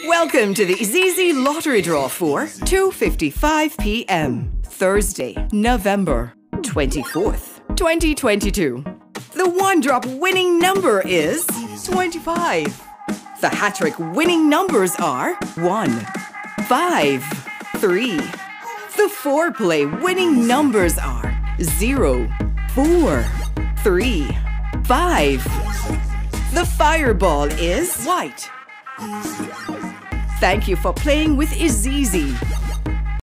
Welcome to the IZIZZI lottery draw for 2:55 p.m. Thursday, November 24th, 2022. The one-drop winning number is 25. The HaTTrik winning numbers are 1, 5, 3. The four-play winning numbers are 0, 4, 3, 5. The fireball is white. Thank you for playing with IZIZZI.